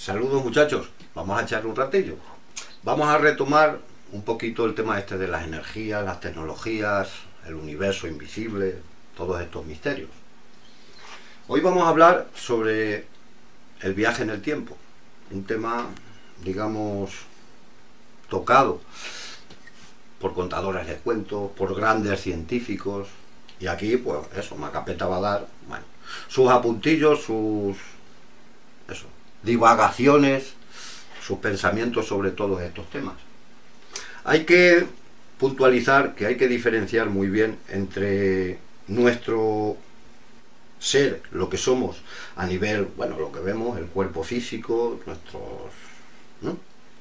Saludos muchachos, vamos a echar un ratillo. Vamos a retomar un poquito el tema este de las energías, las tecnologías, el universo invisible, todos estos misterios. Hoy vamos a hablar sobre el viaje en el tiempo, un tema, digamos, tocado por contadores de cuentos, por grandes científicos, y aquí, pues eso, Macapeta va a dar, bueno, sus apuntillos, sus divagaciones, sus pensamientos sobre todos estos temas. Hay que puntualizar que hay que diferenciar muy bien entre nuestro ser, lo que somos a nivel, bueno, lo que vemos, el cuerpo físico, ¿no?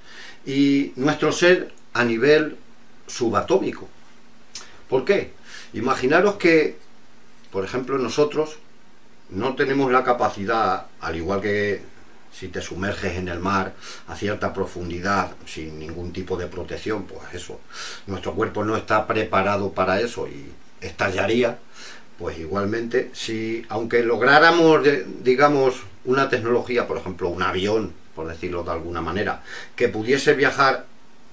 Y nuestro ser a nivel subatómico. ¿Por qué? Imaginaros que, por ejemplo, nosotros no tenemos la capacidad, al igual que si te sumerges en el mar a cierta profundidad sin ningún tipo de protección, pues eso, nuestro cuerpo no está preparado para eso y estallaría. Pues igualmente, si aunque lográramos, digamos, una tecnología, por ejemplo, un avión, por decirlo de alguna manera, que pudiese viajar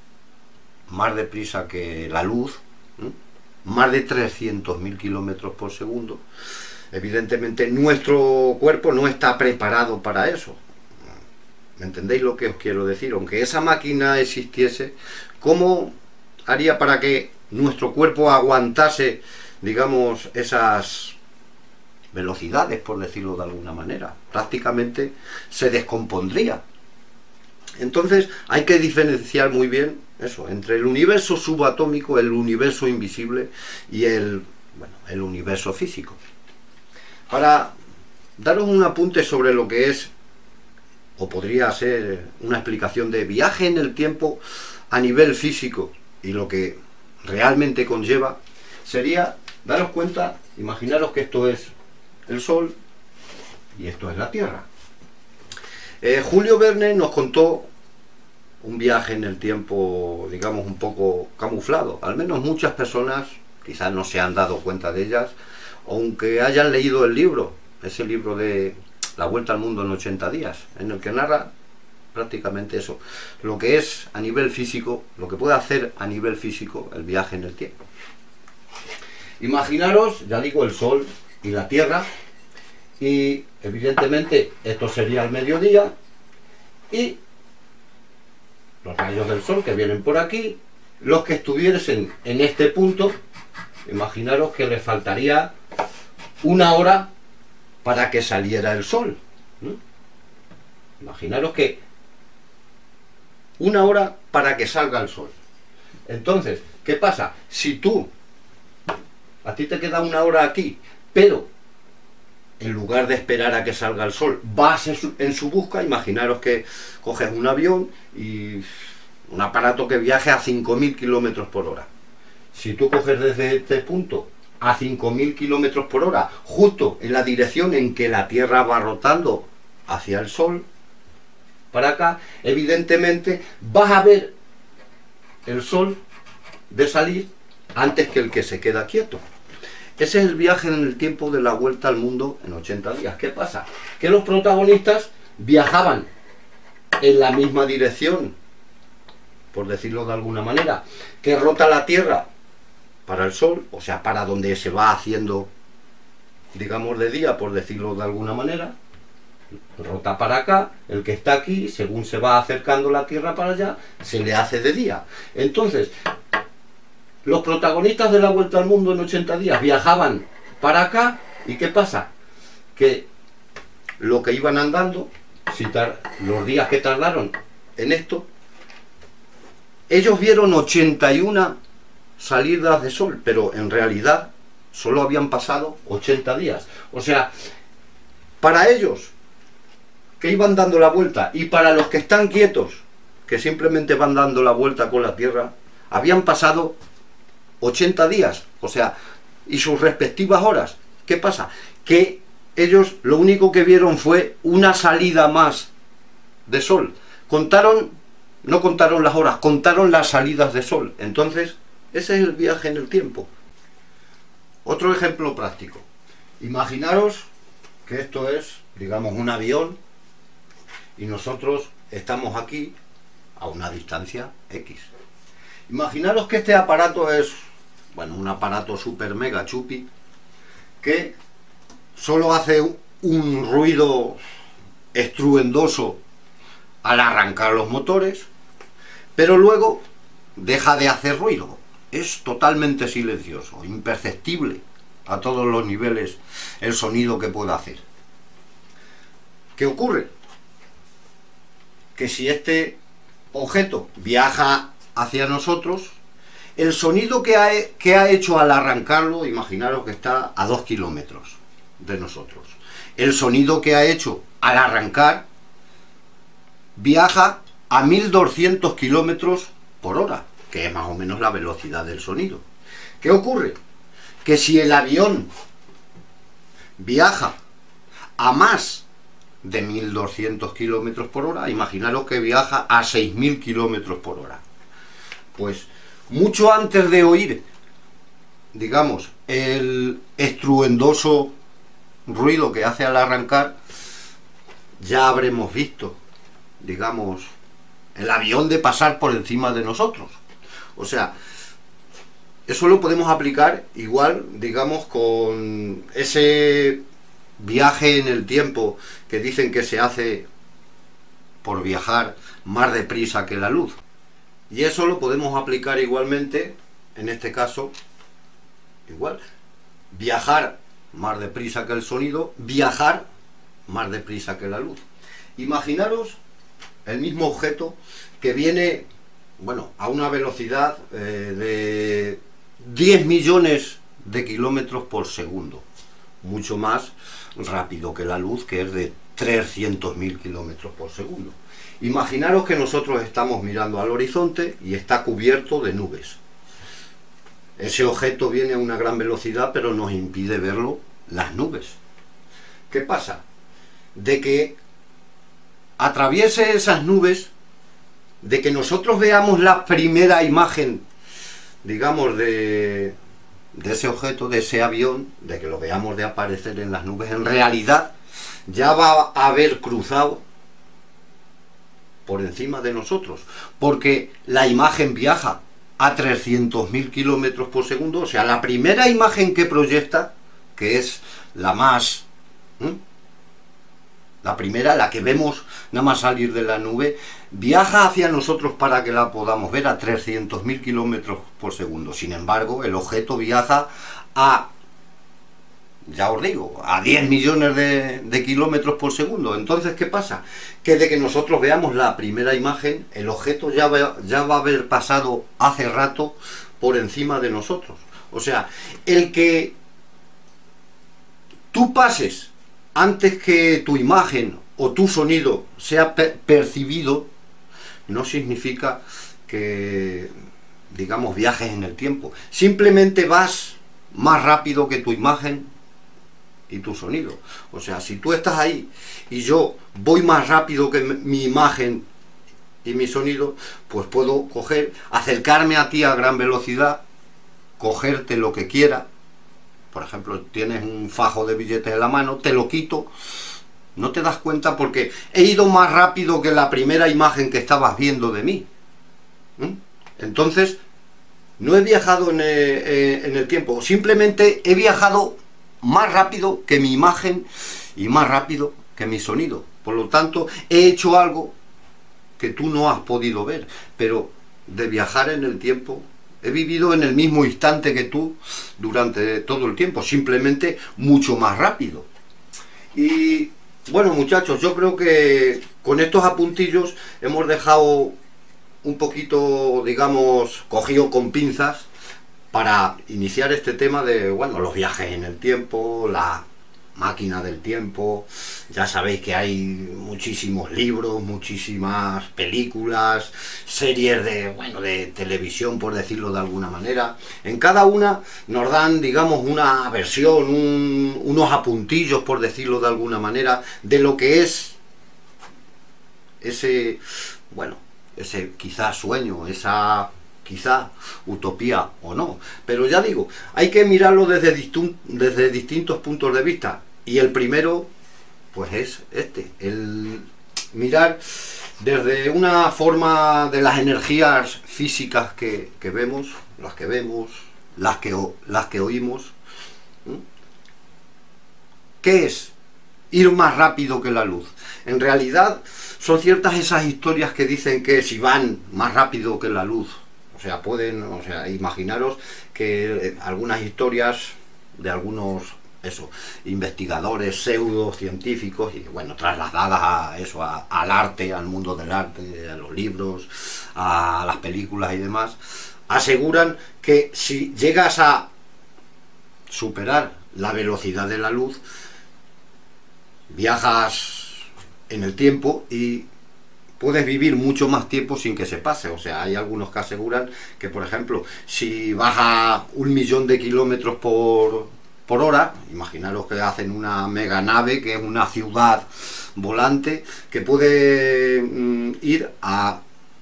más deprisa que la luz, ¿no? Más de 300.000 kilómetros por segundo, evidentemente nuestro cuerpo no está preparado para eso. ¿Me entendéis lo que os quiero decir? Aunque esa máquina existiese, ¿cómo haría para que nuestro cuerpo aguantase, digamos, esas velocidades, por decirlo de alguna manera? Prácticamente se descompondría. Entonces hay que diferenciar muy bien eso, entre el universo subatómico, el universo invisible y el universo físico. Para daros un apunte sobre lo que es, o podría ser una explicación de viaje en el tiempo a nivel físico y lo que realmente conlleva, sería daros cuenta, imaginaros que esto es el Sol y esto es la Tierra. Julio Verne nos contó un viaje en el tiempo, digamos, un poco camuflado. Al menos muchas personas quizás no se han dado cuenta de ellas, aunque hayan leído el libro, ese libro de La Vuelta al Mundo en 80 días, en el que narra prácticamente eso, lo que es a nivel físico, lo que puede hacer a nivel físico el viaje en el tiempo. Imaginaros, ya digo, el Sol y la Tierra, y evidentemente esto sería el mediodía, y los rayos del Sol que vienen por aquí, los que estuviesen en este punto, imaginaros que les faltaría una hora para que saliera el Sol, ¿no? Imaginaros que una hora para que salga el Sol. Entonces, ¿qué pasa? Si a ti te queda una hora aquí, pero en lugar de esperar a que salga el Sol, vas en su busca, imaginaros que coges un avión y un aparato que viaje a 5.000 kilómetros por hora. Si tú coges desde este punto a 5.000 kilómetros por hora, justo en la dirección en que la Tierra va rotando hacia el Sol, para acá, evidentemente vas a ver el Sol de salir antes que el que se queda quieto. Ese es el viaje en el tiempo de la vuelta al mundo en 80 días. ¿Qué pasa? Que los protagonistas viajaban en la misma dirección, por decirlo de alguna manera, que rota la Tierra para el Sol, o sea, para donde se va haciendo, digamos, de día, por decirlo de alguna manera. Rota para acá, el que está aquí, según se va acercando la Tierra para allá, se le hace de día. Entonces, los protagonistas de la Vuelta al Mundo en 80 días viajaban para acá, ¿y qué pasa? Que lo que iban andando, los días que tardaron en esto, ellos vieron 81 salidas de Sol, pero en realidad solo habían pasado 80 días. O sea, para ellos, que iban dando la vuelta, y para los que están quietos, que simplemente van dando la vuelta con la Tierra, habían pasado 80 días, o sea, y sus respectivas horas. ¿Qué pasa? Que ellos lo único que vieron fue una salida más de Sol. No contaron las horas, contaron las salidas de Sol. Entonces, ese es el viaje en el tiempo. Otro ejemplo práctico. Imaginaros que esto es, digamos, un avión y nosotros estamos aquí a una distancia X. Imaginaros que este aparato es, bueno, un aparato super mega chupi que solo hace un ruido estruendoso al arrancar los motores, pero luego deja de hacer ruido. Es totalmente silencioso, imperceptible a todos los niveles el sonido que pueda hacer. ¿Qué ocurre? Que si este objeto viaja hacia nosotros, el sonido que ha hecho al arrancarlo, imaginaros que está a 2 kilómetros de nosotros. El sonido que ha hecho al arrancar viaja a 1200 kilómetros por hora, que es más o menos la velocidad del sonido. ¿Qué ocurre? Que si el avión viaja a más de 1200 kilómetros por hora, imaginaros que viaja a 6000 kilómetros por hora. Pues mucho antes de oír, digamos, el estruendoso ruido que hace al arrancar, ya habremos visto, digamos, el avión de pasar por encima de nosotros. O sea, eso lo podemos aplicar igual, digamos, con ese viaje en el tiempo que dicen que se hace por viajar más deprisa que la luz. Y eso lo podemos aplicar igualmente, en este caso, igual, viajar más deprisa que el sonido, viajar más deprisa que la luz. Imaginaros el mismo objeto que viene, bueno, a una velocidad de 10 millones de kilómetros por segundo, mucho más rápido que la luz, que es de 300.000 kilómetros por segundo. Imaginaros que nosotros estamos mirando al horizonte y está cubierto de nubes. Ese objeto viene a una gran velocidad, pero nos impide verlo las nubes. ¿Qué pasa? De que atraviese esas nubes, de que nosotros veamos la primera imagen, digamos, de ese objeto, de ese avión, de que lo veamos de aparecer en las nubes, en realidad ya va a haber cruzado por encima de nosotros, porque la imagen viaja a 300.000 kilómetros por segundo. O sea, la primera imagen que proyecta, que es la más... la primera, la que vemos nada más salir de la nube, viaja hacia nosotros para que la podamos ver a 300.000 kilómetros por segundo. Sin embargo, el objeto viaja a, ya os digo, a 10 millones de kilómetros por segundo. Entonces, ¿qué pasa? Que de que nosotros veamos la primera imagen, el objeto ya va a haber pasado hace rato por encima de nosotros. O sea, el que tú pases antes que tu imagen o tu sonido sea percibido, no significa que, digamos, viajes en el tiempo. Simplemente vas más rápido que tu imagen y tu sonido. O sea, si tú estás ahí y yo voy más rápido que mi imagen y mi sonido, pues puedo coger, acercarme a ti a gran velocidad, cogerte lo que quiera. Por ejemplo, tienes un fajo de billetes en la mano, te lo quito, no te das cuenta porque he ido más rápido que la primera imagen que estabas viendo de mí. Entonces, no he viajado en el tiempo, simplemente he viajado más rápido que mi imagen y más rápido que mi sonido. Por lo tanto, he hecho algo que tú no has podido ver, pero de viajar en el tiempo, he vivido en el mismo instante que tú durante todo el tiempo, simplemente mucho más rápido. Y bueno, muchachos, yo creo que con estos apuntillos hemos dejado un poquito, digamos, cogido con pinzas para iniciar este tema de, bueno, los viajes en el tiempo, la máquina del tiempo. Ya sabéis que hay muchísimos libros, muchísimas películas, series de, bueno, de televisión, por decirlo de alguna manera. En cada una nos dan, digamos, una versión, unos apuntillos, por decirlo de alguna manera, de lo que es ese, bueno, ese quizá sueño, esa quizá utopía o no. Pero ya digo, hay que mirarlo desde distintos puntos de vista. Y el primero, pues es este, mirar desde una forma de las energías físicas que vemos, las que oímos. ¿Qué es ir más rápido que la luz? En realidad son ciertas esas historias que dicen que si van más rápido que la luz, imaginaros que algunas historias de algunos investigadores pseudocientíficos, y bueno, trasladadas al arte, al mundo del arte, a los libros, a las películas y demás, aseguran que si llegas a superar la velocidad de la luz, viajas en el tiempo y puedes vivir mucho más tiempo sin que se pase. O sea, hay algunos que aseguran que, por ejemplo, si vas a 1.000.000 de kilómetros por hora, imaginaros que hacen una mega nave, que es una ciudad volante, que puede ir a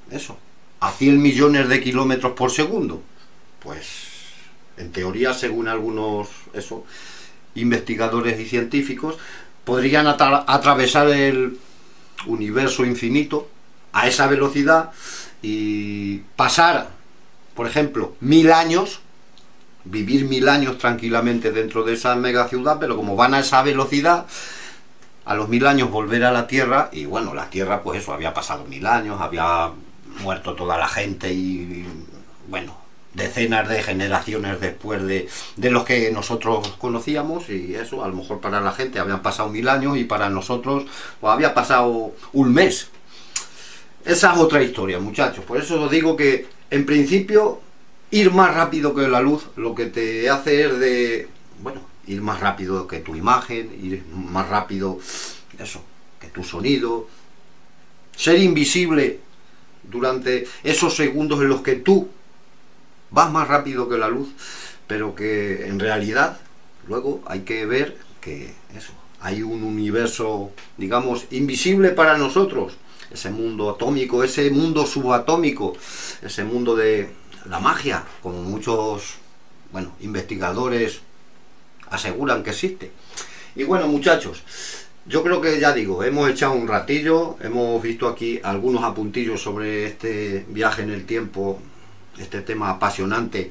100 millones de kilómetros por segundo. Pues, en teoría, según algunos investigadores y científicos, podrían atravesar el universo infinito a esa velocidad y pasar, por ejemplo, 1000 años, vivir 1000 años tranquilamente dentro de esa mega ciudad, pero como van a esa velocidad, a los 1000 años volver a la Tierra, y bueno, la Tierra pues había pasado 1000 años, había muerto toda la gente y bueno, decenas de generaciones después de los que nosotros conocíamos, y eso, a lo mejor para la gente habían pasado 1000 años y para nosotros pues había pasado un mes. Esa es otra historia, muchachos. Por eso os digo que, en principio, ir más rápido que la luz lo que te hace es ir más rápido que tu imagen, ir más rápido, que tu sonido, ser invisible durante esos segundos en los que tú vas más rápido que la luz, pero que en realidad luego hay que ver que hay un universo, digamos, invisible para nosotros, ese mundo atómico, ese mundo subatómico, ese mundo de la magia, como muchos investigadores aseguran que existe. Y bueno, muchachos, yo creo que, ya digo, hemos echado un ratillo, hemos visto aquí algunos apuntillos sobre este viaje en el tiempo, este tema apasionante,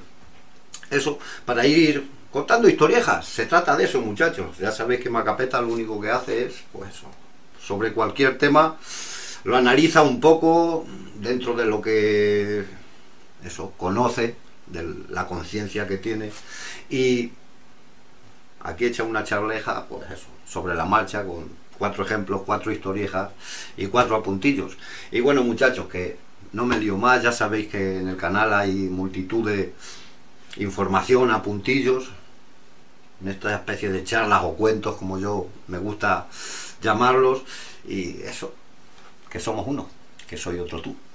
para ir contando historiejas. Se trata de eso, muchachos. Ya sabéis que Macapeta lo único que hace es, sobre cualquier tema, lo analiza un poco dentro de lo que conoce, de la conciencia que tiene, y aquí echa una charleja, sobre la marcha, con 4 ejemplos, 4 historiejas y 4 apuntillos. Y bueno, muchachos, que no me lío más, ya sabéis que en el canal hay multitud de información, apuntillos, en esta especie de charlas o cuentos, como yo me gusta llamarlos, y que somos uno, que soy otro tú.